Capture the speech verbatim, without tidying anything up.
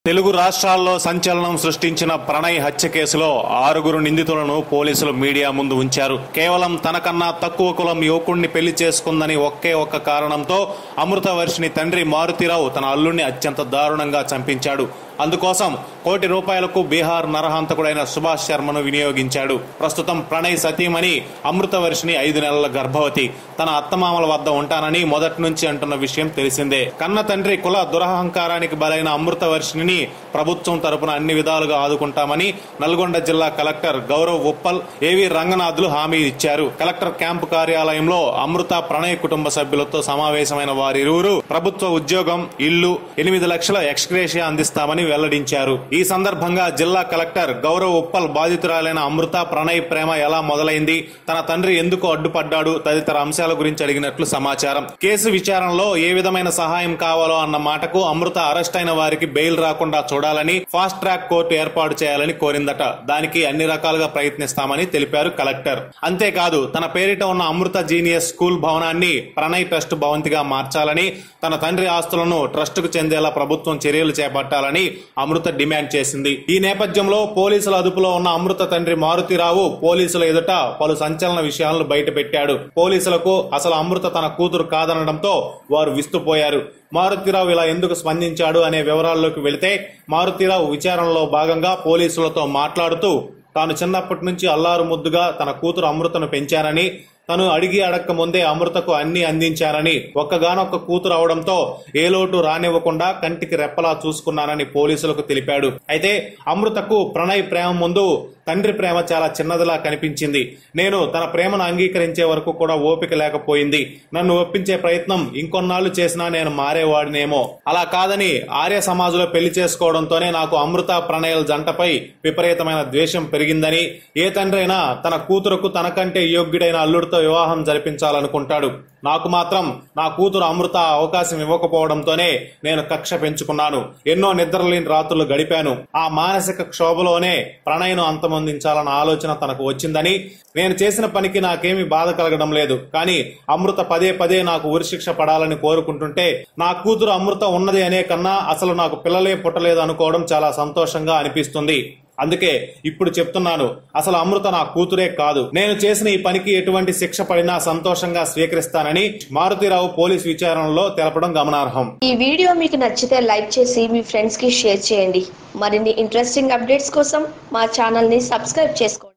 తెలుగు రాష్ట్రాల్లో సంచలనం సృష్టించిన ప్రణయ్ హత్య కేసులో ఆరుగురు నిందితులను పోలీసులు మీడియా ముందు ఉంచారు. కేవలం తనకన్నా తక్కువ కులం యువకుడిని పెళ్లి చేసుకుందని ఒకే ఒక్క కారణంతో అమృతవర్షిని తండ్రి మారుతిరావు తన అల్లుడిని అత్యంత దారుణంగా చంపించాడు. అందుకోసం కోటి రూపాయలకు బీహార్ నరహంతకుడైన సుభాష్ శర్మను వినియోగించాడు. ప్రస్తుతం ప్రణయ్ సతీమణి అమృతవర్షిని ఐదు నెలల గర్భవతి. తన అత్తమామల వద్ద ఉంటానని మొదటి నుంచి అంటున్న విషయం తెలిసిందే. కన్న తండ్రి కుల దురహంకారానికి బలైన అమృతవర్షిని ప్రభుత్వం తరపున అన్ని విధాలుగా ఆదుకుంటామని నల్గొండ జిల్లా కలెక్టర్ గౌరవ్ ఉప్పల్, ఏవి రంగనాథ్లు హామీ ఇచ్చారు. కలెక్టర్ క్యాంపు కార్యాలయంలో అమృత ప్రణయ్ కుటుంబ సభ్యులతో సమావేశమైన వారిరువురు ప్రభుత్వ ఉద్యోగం, ఇల్లు, ఎనిమిది లక్షల ఎక్స్గ్రేషియా అందిస్తామని వెల్లడించారు. ఈ సందర్భంగా జిల్లా కలెక్టర్ గౌరవ్ ఉప్పల్ బాధితురాలైన అమృత ప్రణయ్ ప్రేమ ఎలా మొదలైంది, తన తండ్రి ఎందుకు అడ్డుపడ్డాడు తదితర అంశాల గురించి అడిగినట్లు సమాచారం. కేసు విచారణలో ఏ విధమైన సహాయం కావాలో అన్న మాటకు అమృత అరెస్ట్ అయిన వారికి బెయిల్ రాకుండా చూడాలని ఫాస్ట్ ట్రాక్ కోర్టు ఏర్పాటు చేయాలని కోరిందట. దానికి అన్ని రకాలుగా ప్రయత్నిస్తామని తెలిపారు కలెక్టర్. అంతేకాదు తన పేరిట ఉన్న అమృత జీనియస్ స్కూల్ భవనాన్ని ప్రణయ్ ట్రస్ట్ భవంతిగా మార్చాలని, తన తండ్రి ఆస్తులను ట్రస్ట్ కు చెందేలా ప్రభుత్వం చర్యలు చేపట్టాలని అమృత డిమాండ్ చేసింది. ఈ నేపథ్యంలో పోలీసుల అదుపులో ఉన్న అమృత తండ్రి మారుతిరావు పోలీసుల ఎదుట పలు సంచలన విషయాలను బయటపెట్టాడు. పోలీసులకు అసలు అమృత తన కూతురు కాదనడంతో వారు విస్తుపోయారు. మారుతిరావు ఇలా ఎందుకు స్పందించాడు అనే వివరాల్లోకి వెళితే, మారుతిరావు విచారణలో భాగంగా పోలీసులతో మాట్లాడుతూ తాను చిన్నప్పటి నుంచి అల్లారు ముద్దుగా తన కూతురు అమృతను పెంచానని, తను అడిగి అడక్క ముందే అమృతకు అన్ని అందించానని, ఒక్కగానొక్క కూతురు అవడంతో ఏ లోటు రానివ్వకుండా కంటికి రెప్పలా చూసుకున్నానని పోలీసులకు తెలిపాడు. అయితే అమృతకు ప్రణయ్ ప్రేమ ముందు తండ్రి ప్రేమ చాలా చిన్నదిలా కనిపించింది. నేను తన ప్రేమను అంగీకరించే వరకు కూడా ఓపిక లేకపోయింది. నన్ను ఒప్పించే ప్రయత్నం ఇంకొన్నాళ్లు చేసినా నేను మారేవాడినేమో. అలా కాదని ఆర్య సమాజంలో పెళ్లి చేసుకోవడంతోనే నాకు అమృత ప్రణయల జంటపై విపరీతమైన ద్వేషం పెరిగిందని, ఏ తండ్రి అయినా తన కూతురుకు తనకంటే యోగ్యుడైన అల్లుడితో వివాహం జరిపించాలనుకుంటాడు. నాకు మాత్రం నా కూతురు అమృత అవకాశం ఇవ్వకపోవడంతోనే నేను కక్ష పెంచుకున్నాను. ఎన్నో నిద్రలేని రాత్రులు గడిపాను. ఆ మానసిక క్షోభలోనే ప్రణయ్ను అంతమొందించాలన్న ఆలోచన తనకు వచ్చిందని, నేను చేసిన పనికి నాకేమీ బాధ కలగడం లేదు. కానీ అమృత పదే పదే నాకు ఉరిశిక్ష పడాలని కోరుకుంటుంటే, నా కూతురు అమృత ఉన్నది అనే కన్నా అసలు నాకు పిల్లలే పుట్టలేదు అనుకోవడం చాలా సంతోషంగా అనిపిస్తుంది. అందుకే ఇప్పుడు చెప్తున్నాను, అసలు అమృత నా కూతురే కాదు. నేను చేసిన ఈ పనికి ఎటువంటి శిక్ష పడినా సంతోషంగా స్వీకరిస్తానని మారుతిరావు పోలీస్ విచారణలో తెలపడం గమనార్హం. ఈ వీడియో మీకు నచ్చితే లైక్ చేసి మీ ఫ్రెండ్స్ కి షేర్ చేయండి. మరిన్ని ఇంట్రెస్టింగ్ అప్డేట్స్ కోసం మా ఛానల్ ని సబ్స్క్రైబ్ చేసుకోండి.